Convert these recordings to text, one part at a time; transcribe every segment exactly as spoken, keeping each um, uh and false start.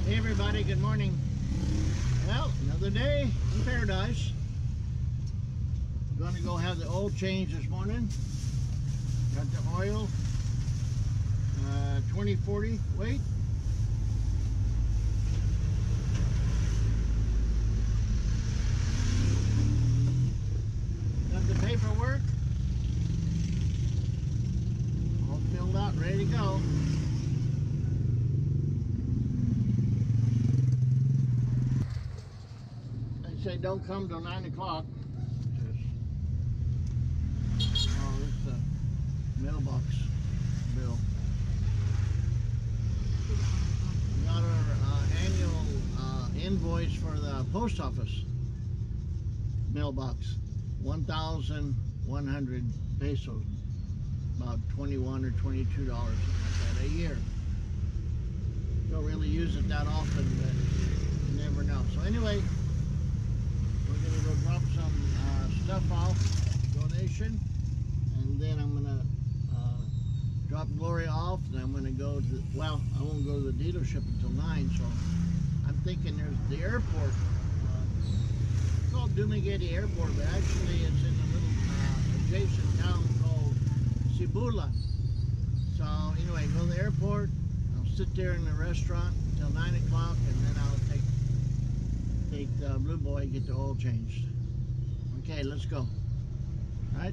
Hey everybody, good morning. Well, another day in paradise. Gonna go have the oil change this morning. Got the oil, uh, twenty forty weight. Got the paperwork all filled out, ready to go. They say don't come till nine o'clock. Oh, it's a mailbox bill. We got our uh, annual uh, invoice for the post office mailbox. one thousand one hundred pesos. About twenty-one or twenty-two dollars like that a year. Don't really use it that often, but you never know. So anyway, we're gonna go drop some uh, stuff off, donation, and then I'm gonna uh, drop Gloria off, and I'm gonna go to, well, I won't go to the dealership until nine, so I'm thinking there's the airport. Uh, it's called Dumaguete Airport, but actually it's in a little uh, adjacent town called Cibula. So anyway, go to the airport. I'll sit there in the restaurant until nine o'clock, and then I'll take take the Blue Boy, get the oil changed. Okay, let's go. All right.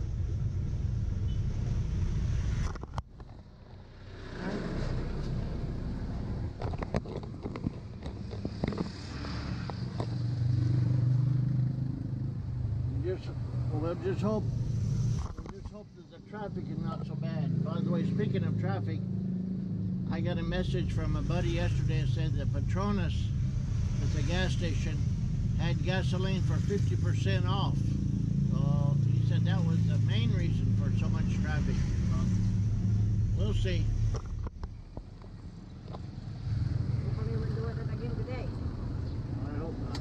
Just, well, we'll just hope. We'll just hope that the traffic is not so bad. By the way, speaking of traffic, I got a message from a buddy yesterday that said that Petronas, at the gas station, had gasoline for fifty percent off. So he said that was the main reason for so much traffic. So we'll see. Hopefully we'll do it again today. I hope not.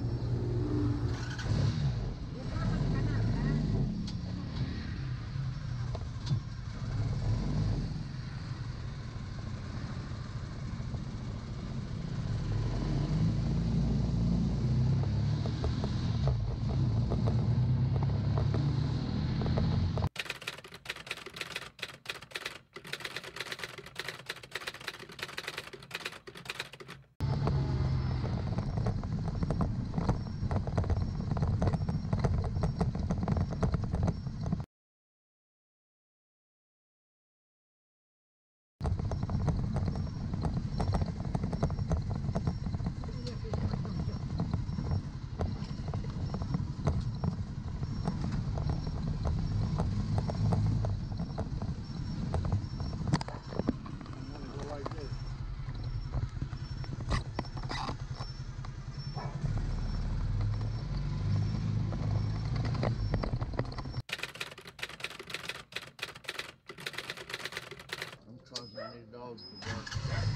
Causing any dogs to bark.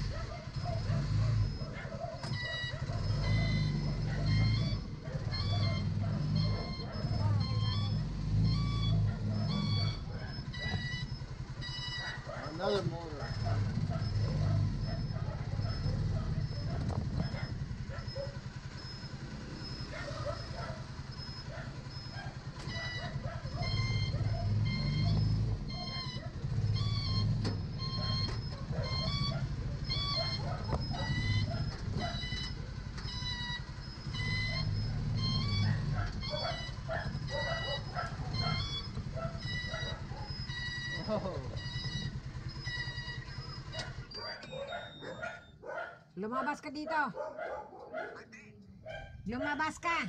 Another motor. Oh. Lumabas ka dito. Lumabas ka.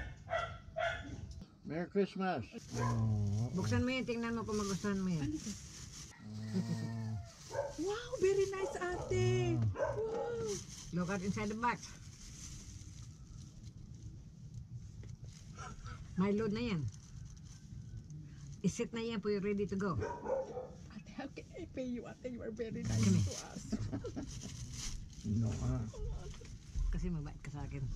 Merry Christmas. Oh. Buksan mo yun, tingnan mo kung magustuhan mo yun. Oh. Wow, very nice, ate. Wow. Look at inside the box. May load na yan. Isit na yan po, you're ready to go. Ate, how can I pay you, ate? You are very nice Come to us. No, ah. Kasi mabait ka sa akin.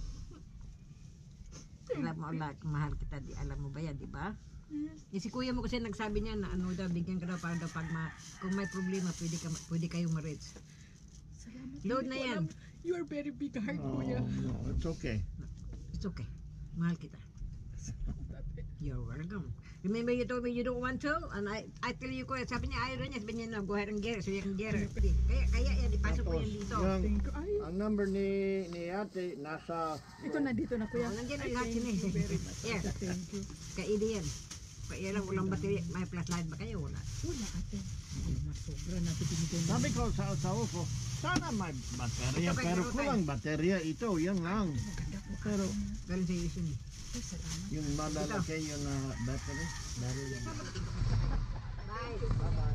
Alam mo, Allah, mahal kita, di alam mo ba yan, di ba? Yes. Yung si kuya mo kasi nagsabi niya na ano daw, bigyan ka daw para daw pag ma, kung may problema, pwede, ka, pwede kayong ma-reach. Salamat. Load Hindi na ko yan. alam. You are very big heart, Oh, kuya. no, it's okay. It's okay. Mahal kita. Salamat, eh. You're welcome. Remember you told me you don't want to? And I, I tell you, kuya, sabi niya, ayaw niya. Sabi niya, no, go ahead and get it so you can get it. Kaya, kaya yan, ipasok ko Tapos, yan dito. yung, Thank you. Ay, ang number ni, ni ate, nasa... ito na dito na, kuya. Oh, nandiyan na Ay, lahat thank yun eh. you very much. Yes. Thank you. Kaide yan. Kaya lang, walang battery. May flashlight ba kayo? Wala. Wala, ate. Ay, masobra natin binigay na. Sabi ko sa asawa ko, sana may baterya, Ito kay pero Rutay. kulang baterya ito, yan lang. Maganda po. Pero Galing sa Yusun eh. Ay, salamat. yung malalaki yung uh, battery, battery. Bye. Bye-bye.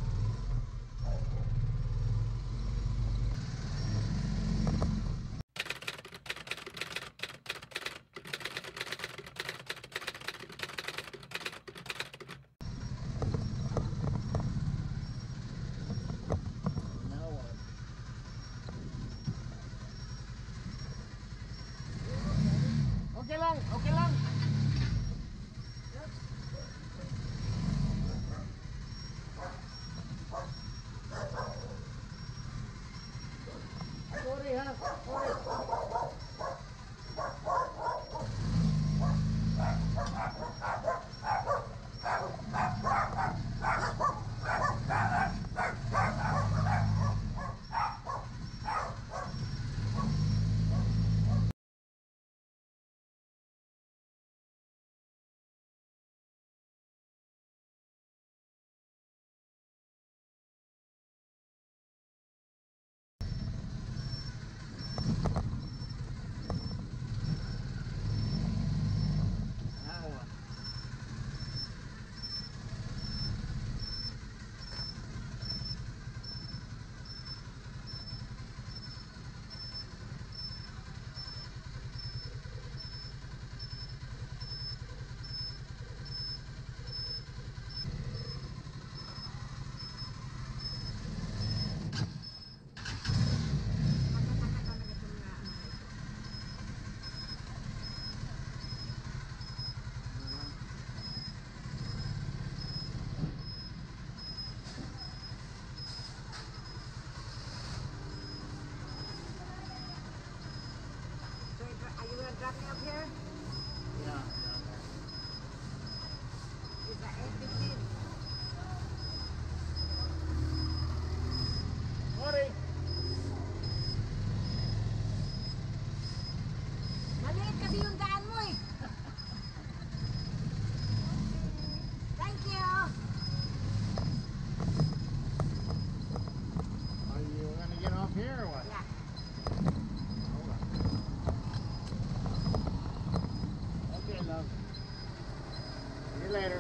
Now what? Okay lang, okay lang. Sorry ha, sorry. Now what? So, are you gonna drop me up here? Yeah, down there. It's at eight fifteen. Sorry. Maliit kasi yung daan mo eh. Thank you. Are you gonna get off here or what? Yeah. Hold on. Okay, love. See you later.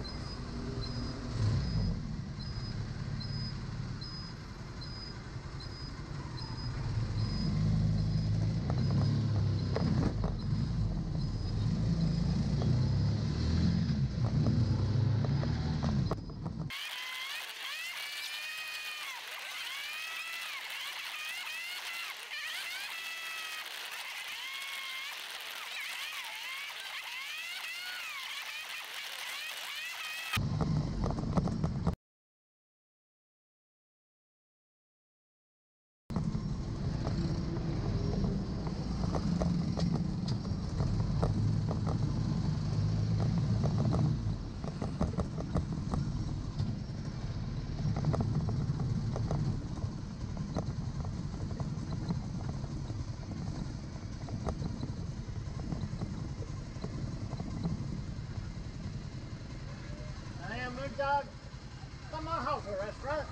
I am big dog. Come on, house a restaurant.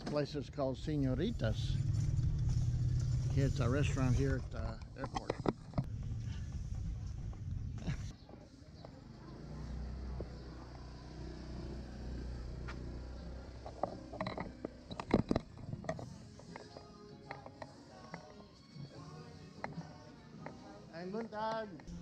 place is called Señoritas. It's a restaurant here at the airport. Ay, buntag!